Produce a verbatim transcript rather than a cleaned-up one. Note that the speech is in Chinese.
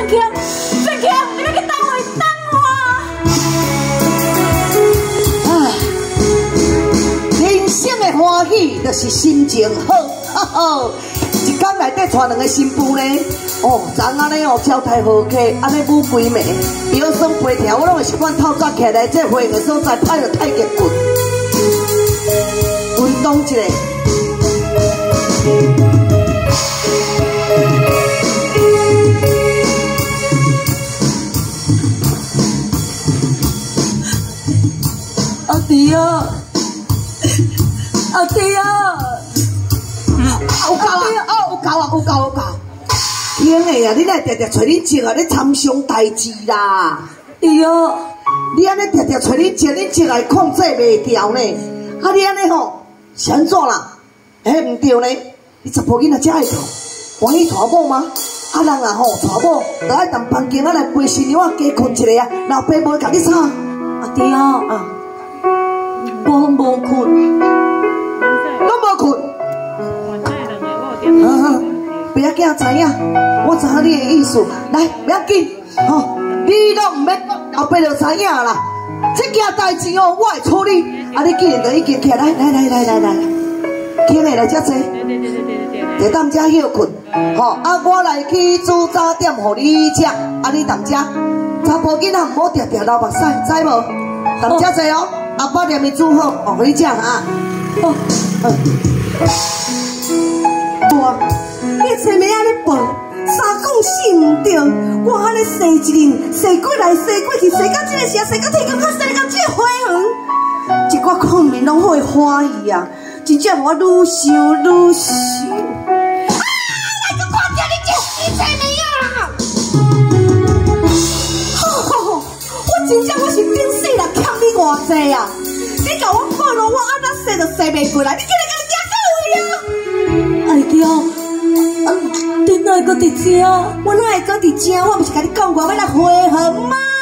俊强，俊强，你要去倒位等我。 唉，人生的欢喜就是心情好，哈哈。一天内底带两个新妇呢，哦，昨暗呢哦，招待好客，安尼舞规暝，腰酸背疼，我拢会习惯透早起来这会的所在拍着太极棍，运动一下。阿弟啊，阿弟啊！有够啊！哦，有够啊！有够有够！天的呀，你来常常找你姐啊，你参详代志啦！哎哟，你安尼常常找你姐，你姐来控制袂掉呢。啊，你安尼吼是安怎啦？哎，唔对呢，你查甫囡仔才爱做，欢喜娶某吗？啊人啊吼娶某，就爱踮房间啊来陪新娘啊加困一下啊，老爸无甲你吵。阿弟啊，啊，我无困，我无困。啊啊！不要惊知影，我知影你的意思。来，不要紧，吼、哦，你拢唔免后背就知影啦。这件代志哦，我会处理。啊，你既然都已经起来，来来来来来来，起来来遮坐，坐踮遮休困。吼、哦，啊，我来去煮早点互你食，啊，你踮遮。查甫囡仔唔好定定流目屎，知无？踮遮坐哦，阿爸念伊煮好，互你食哈。哦，嗯。哇！你前面安尼蹦，三讲四唔对，我安尼生一人，生过来，生过去，生到这个时候，生到天光，我生到这个花园，一寡困眠拢会欢喜啊！真正我愈想愈想。啊！来个看见你这你前面啊！吼吼吼！我真正我是顶世人欠你偌济啊！你甲我抱落，我安怎生都生袂过来，你今日甲你惊到位啊！哎叫，啊，你哪会搁伫遮？我哪会搁伫遮？我不是甲你讲过要来回魂吗？